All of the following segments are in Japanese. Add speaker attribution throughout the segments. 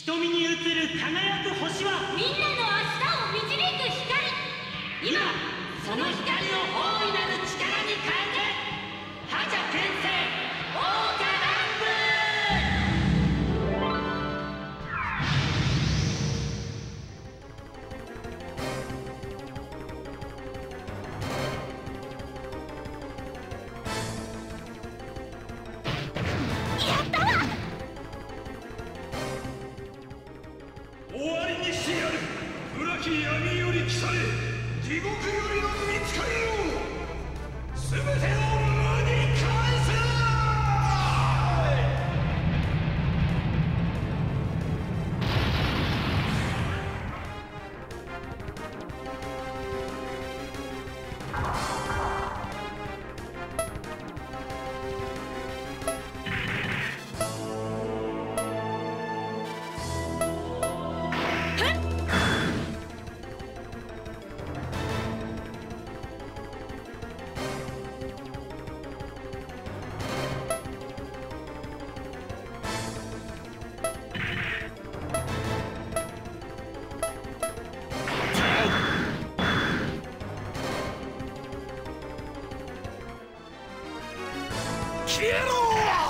Speaker 1: 瞳に映る輝く星は
Speaker 2: みんなの明日を導く光。
Speaker 1: 今その光を大いなる力に変えて、覇者転生桜花
Speaker 2: やったわ。
Speaker 3: 終わりにしてやる。暗き闇より来され、地獄よりの見つかりよ、全てを無に返せ。消えろ。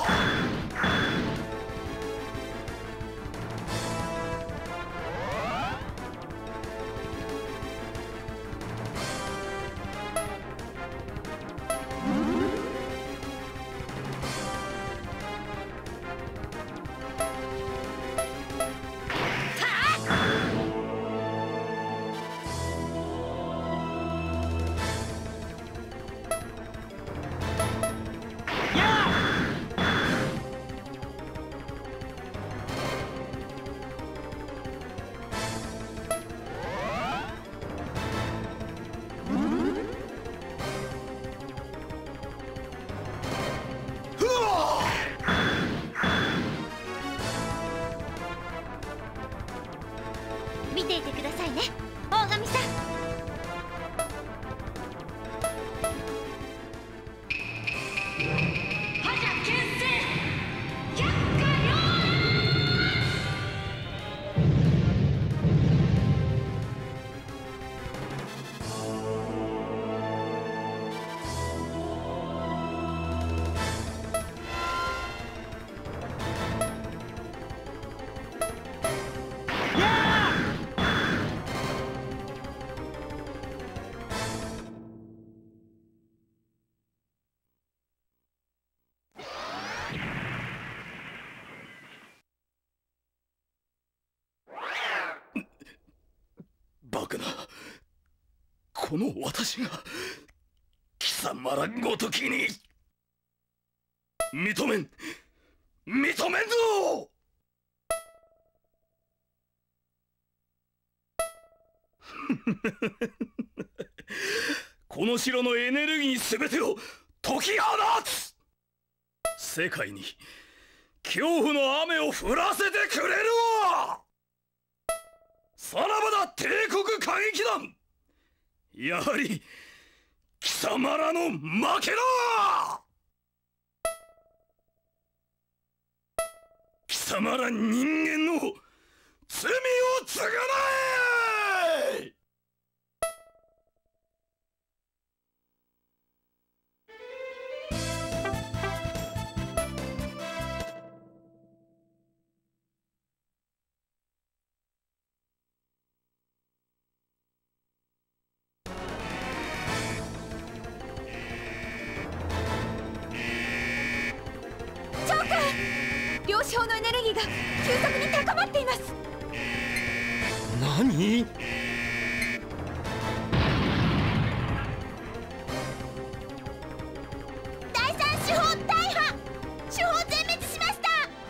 Speaker 2: 見ていてくださいね、大神さん。
Speaker 1: 覇者転生百花繚
Speaker 3: バカな、この私が貴様らごときに認めんぞ。この城のエネルギーすべてを解き放つ。世界に恐怖の雨を降らせてくれるわ。さらばだ帝国歌劇団。やはり貴様らの負けだ。貴様ら人間の罪を償え。
Speaker 2: 両将のエネルギーが急速に高まっています。
Speaker 3: 何？
Speaker 2: 第三手法大破。手法全滅しました。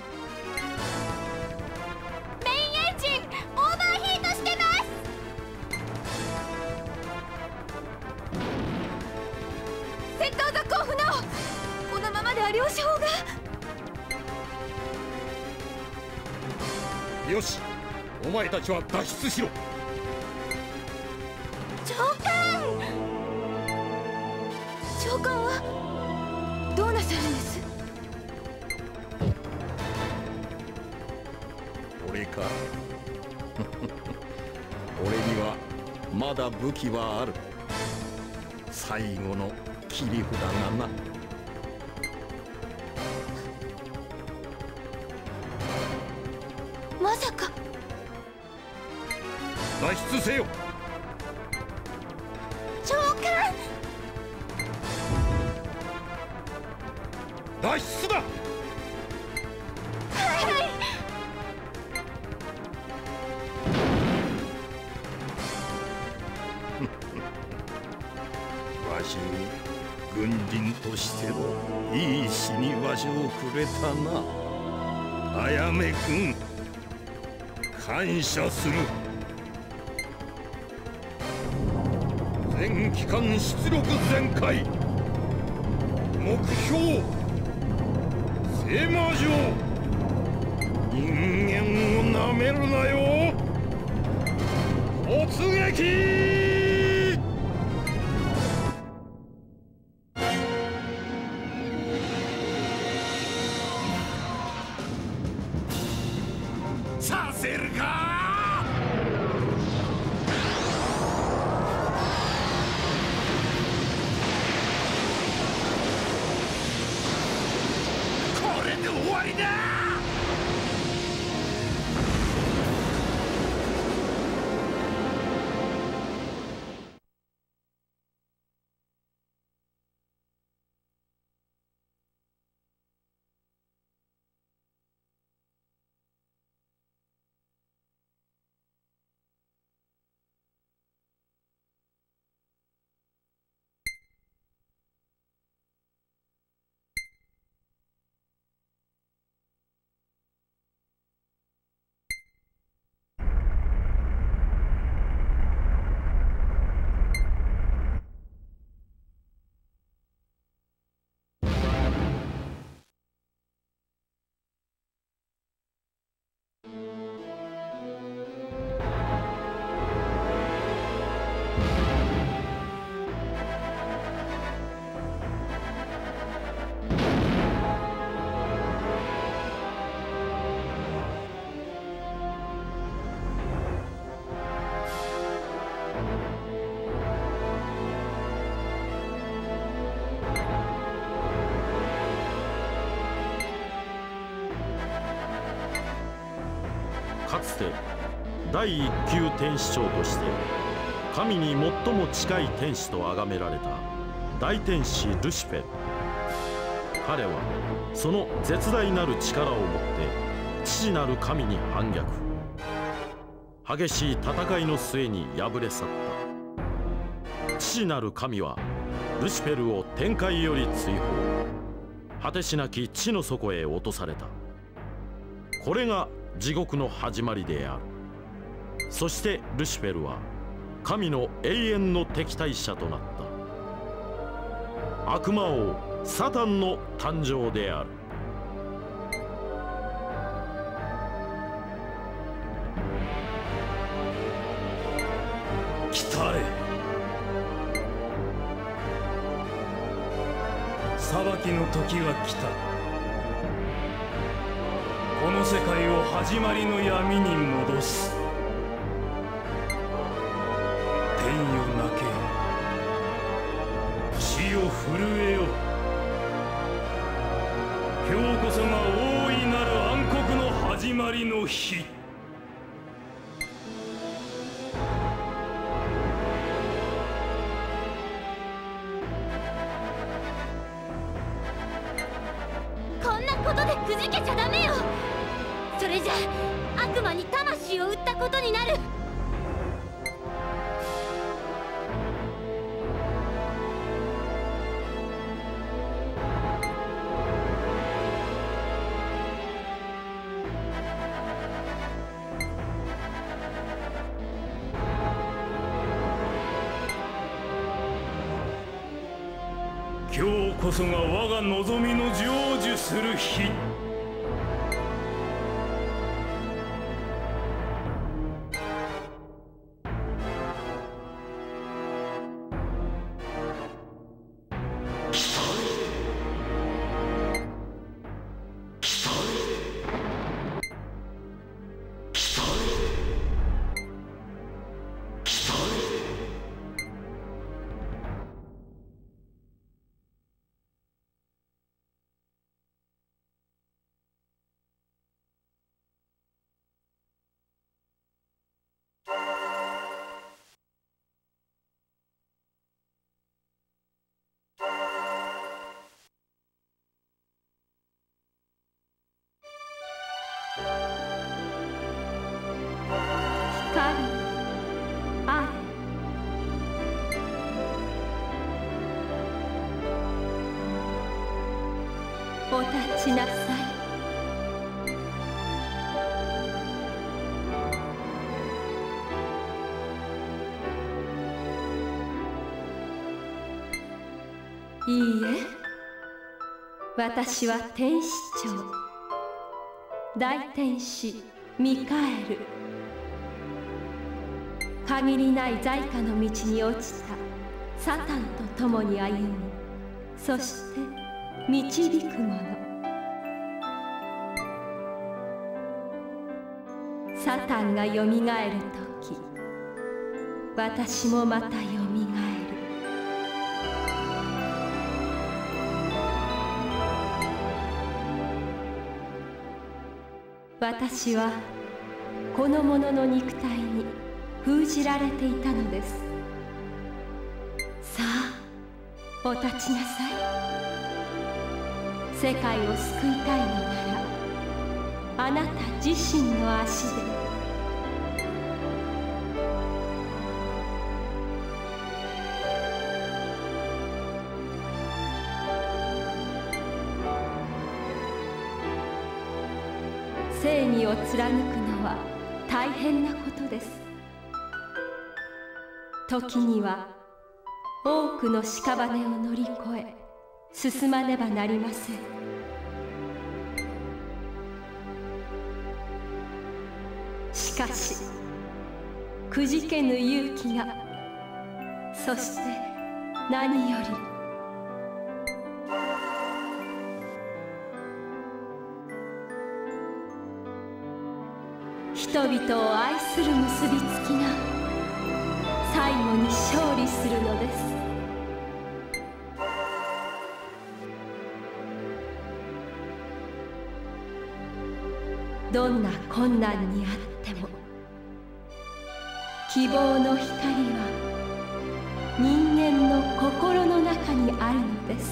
Speaker 2: メインエンジンオーバーヒートしてます。戦闘続行不能。このままでは両将が。
Speaker 3: よし、お前たちは脱出しろ。
Speaker 2: 長官はどうなさるんです？
Speaker 3: 俺
Speaker 4: 命か。俺にはまだ武器はある。最後の切り札がな。
Speaker 2: まさか
Speaker 4: 脱出せよ。
Speaker 2: 召喚。
Speaker 4: 脱出だ。わしに軍人としてのいい死に場所をくれたな。あやめ君、感謝する。全機関出力全開。目標聖魔城。人間をなめるなよ。突撃。させるか。これで終わりだ。
Speaker 5: かつて第一級天使長として神に最も近い天使と崇められた大天使ルシフェル。彼はその絶大なる力をもって父なる神に反逆。激しい戦いの末に敗れ去った。父なる神はルシフェルを天界より追放。果てしなき地の底へ落とされた。これが地獄の始まりである。そしてルシフェルは神の永遠の敵対者となった。悪魔王サタンの誕生である。
Speaker 3: 来たれ。裁きの時が来た。この世界を始まりの闇に戻す。天よ泣け、地よ震えよ。今日こそが大いなる暗黒の始まりの日。
Speaker 2: こんなことでくじけちゃダメよ。それじゃ悪魔に魂を売ったことになる。
Speaker 3: 今日こそが我が望みの成就する日。来
Speaker 2: あれ、お立ちなさい。いいえ、私は天使長、大天使ミカエル。限りない財貨の道に落ちたサタンと共に歩み、そして導く者。サタンがよみがえるとき、私もまたよみがえる。私はこの者の肉体に封じられていたのです。さあ、お立ちなさい。世界を救いたいのなら、あなた自身の足で。正義を貫くのは大変なことです。時には多くの屍を乗り越え進まねばなりません。しかしくじけぬ勇気が、そして何より人々を愛する結びつきが最後に勝利するのです。どんな困難にあっても、希望の光は人間の心の中にあるのです。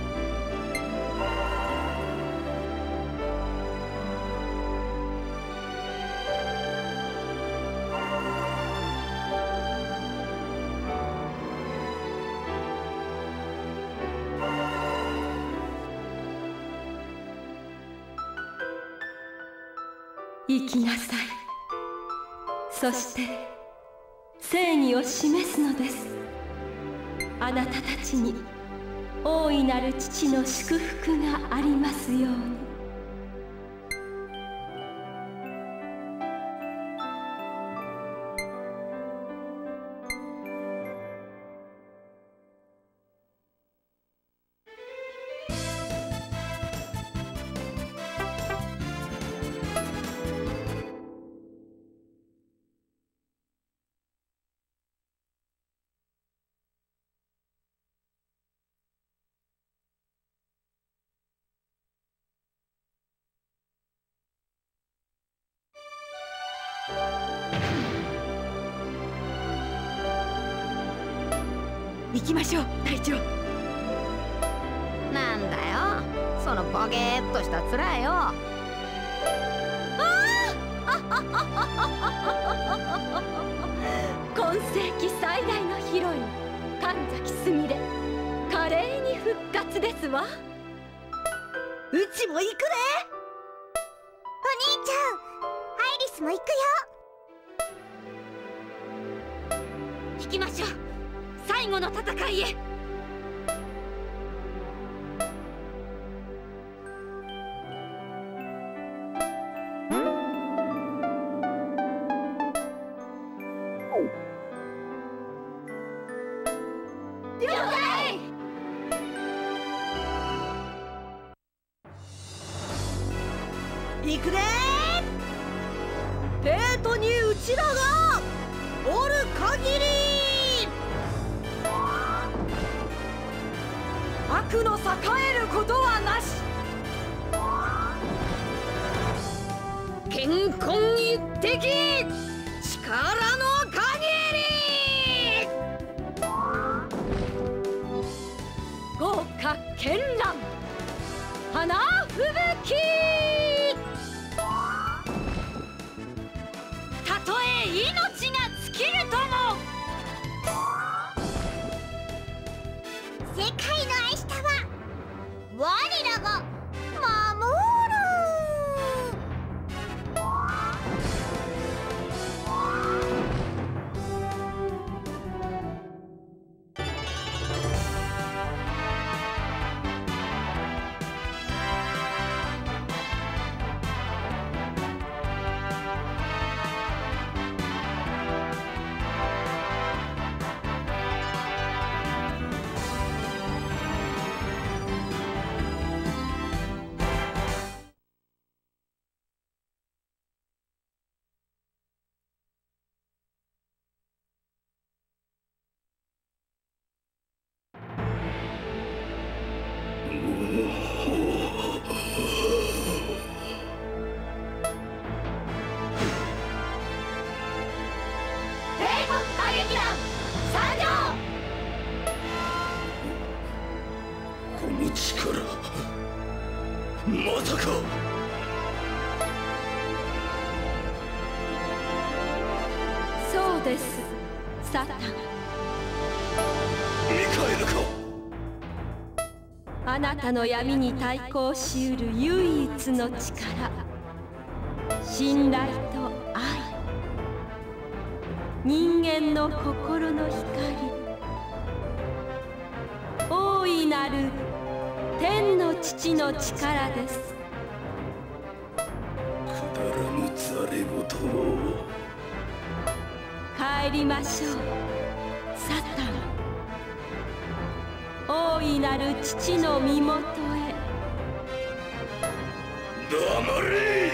Speaker 2: 生きなさい。そして正義を示すのです。あなたたちに大いなる父の祝福がありますように。
Speaker 6: 行きましょう、隊長。
Speaker 7: なんだよ、そのボケーっとした面よ。
Speaker 2: 今世紀最大のヒロイン神崎すみれ、華麗に復活ですわ。
Speaker 6: うちも行くね。
Speaker 8: お兄ちゃん、アイリスも行くよ。
Speaker 2: 行きましょう、最後の戦いへ。了解。
Speaker 6: 行くね。ペートにうちらがおる限り、悪の栄えることはなし。健康一滴、力の限り。豪華絢爛、花吹雪。
Speaker 8: 世界の明日は我らが守る。
Speaker 3: この力、まさか。
Speaker 2: そうです、サタン。
Speaker 3: ミカエルか。
Speaker 2: あなたの闇に対抗しうる唯一の力、信頼と愛、人間の心の光、大いなる天の父の力です。
Speaker 3: くだらぬざれ言を。
Speaker 2: 帰りましょう、サタン。大いなる父の身元へ。
Speaker 3: 黙れ。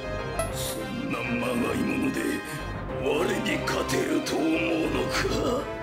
Speaker 3: そんなまがいもので我に勝てると思うのか。